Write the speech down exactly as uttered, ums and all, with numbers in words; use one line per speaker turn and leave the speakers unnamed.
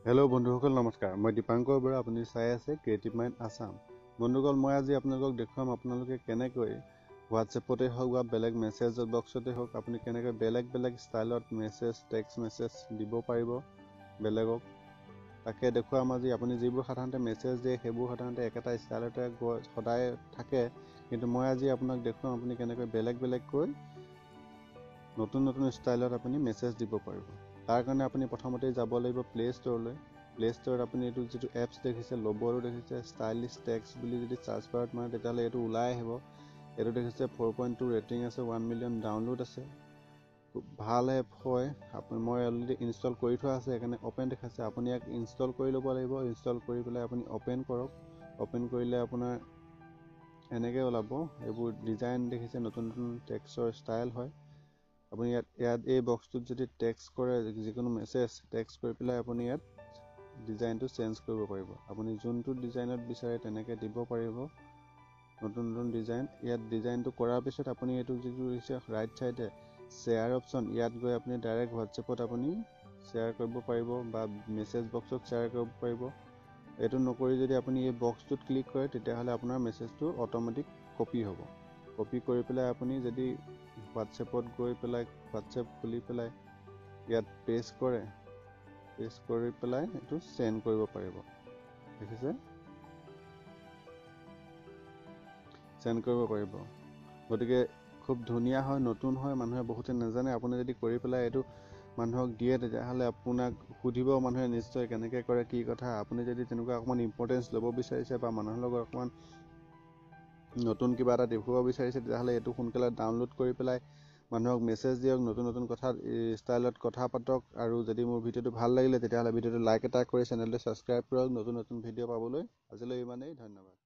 Hello' বন্ধুসকল নমস্কাৰ। মই দীপাংকৰ বৰা, আপুনি চাই আছে ক্ৰিয়েটিভ মাইণ্ড আছাম। বন্ধুসকল, মই আজি আপোনালোকক দেখুৱাম আপোনালোকে কেনেকৈ হোৱাটছএপতে হওক বা বেলেগ মেছেজ বক্সতে হওক আপুনি কেনেকৈ বেলেগ বেলেগ ষ্টাইলত মেছেজ টেক্সট মেছেজ দিব পাৰিব বেলেগক। তাকে দেখুৱাম আজি। আপুনি যিবোৰ সাধাৰণতে মেছেজ দিয়ে সেইবোৰ সাধাৰণতে একেটা ষ্টাইলতে সদায় থাকে, কিন্তু মই আজি আপোনাক দেখুৱাম আপুনি কেনেকৈ বেলেগ বেলেগকৈ নতুন নতুন ষ্টাইলত আপুনি মেছেজ দিব পাৰিব। তাৰ কাৰণে আপুনি প্ৰথমতে যাব লাগিব প্লে ষ্ট'ৰলৈ। প্লে ষ্ট'ৰত আপুনি এইটো যিটো এপছ দেখিছে, ল'বটো দেখিছে, ষ্টাইলিছ টেক্সট বুলি যদি চাৰ্চ বাৰত মাৰে তেতিয়াহ'লে এইটো ওলাই আহিব। এইটো দেখিছে ফ'ৰ পইণ্ট টু ৰেটিং আছে, ওৱান মিলিয়ন ডাউনলোড আছে, খুব ভাল এপ হয়। আপুনি মই অলৰেডি ইনষ্টল কৰি থোৱা আছে, সেইকাৰণে অ'পেন দেখাইছে। আপুনি ইয়াক ইনষ্টল কৰি ল'ব লাগিব। ইনষ্টল কৰি পেলাই আপুনি অ'পেন কৰক। অ'পেন কৰিলে আপোনাৰ এনেকৈ ওলাব। এইবোৰ ডিজাইন দেখিছে, নতুন নতুন টেক্সটৰ ষ্টাইল হয়। আপুনি ইয়াত ইয়াত এই বক্সটোত যদি টেক্সট কৰে, যিকোনো মেছেজ টেক্সট কৰি পেলাই আপুনি ইয়াত ডিজাইনটো চেঞ্জ কৰিব পাৰিব। আপুনি যোনটো ডিজাইনত বিচাৰে তেনেকৈ দিব পাৰিব নতুন নতুন ডিজাইন। ইয়াত ডিজাইনটো কৰাৰ পিছত আপুনি এইটো যিটো দিছে ৰাইট চাইডে শ্বেয়াৰ অপশ্যন, ইয়াত গৈ আপুনি ডাইৰেক্ট হোৱাটছএপত আপুনি শ্বেয়াৰ কৰিব পাৰিব বা মেছেজ বক্সত শ্বেয়াৰ কৰিব পাৰিব। এইটো নকৰি যদি আপুনি এই বক্সটোত ক্লিক কৰে তেতিয়াহ'লে আপোনাৰ মেছেজটো অট'মেটিক কপি হ'ব। কপি কৰি পেলাই আপুনি যদি হোৱাটছএপত গৈ পেলাই হোৱাটছএপ খুলি পেলাই ইয়াত পেষ্ট কৰে, পেষ্ট কৰি পেলাই এইটো চেণ্ড কৰিব পাৰিব। দেখিছে, চেণ্ড কৰিব পাৰিব। গতিকে খুব ধুনীয়া হয়, নতুন হয়, মানুহে বহুতে নাজানে। আপুনি যদি কৰি পেলাই এইটো মানুহক দিয়ে তেতিয়াহ'লে আপোনাক সুধিব মানুহে নিশ্চয় কেনেকৈ কৰে, কি কথা। আপুনি যদি তেনেকুৱা অকণমান ইম্পৰ্টেঞ্চ ল'ব বিচাৰিছে বা মানুহৰ লগত অকণমান নতুন কিবা এটা দেখুৱাব বিচাৰিছে তেতিয়াহ'লে এইটো সোনকালে ডাউনলোড কৰি পেলাই মানুহক মেছেজ দিয়ক, নতুন নতুন কথা ষ্টাইলত কথা পাতক। আৰু যদি মোৰ ভিডিঅ'টো ভাল লাগিলে তেতিয়াহ'লে ভিডিঅ'টো লাইক এটা কৰি চেনেলটো ছাবস্ক্ৰাইব কৰক নতুন নতুন ভিডিঅ' পাবলৈ। আজিলৈ ইমানেই, ধন্যবাদ।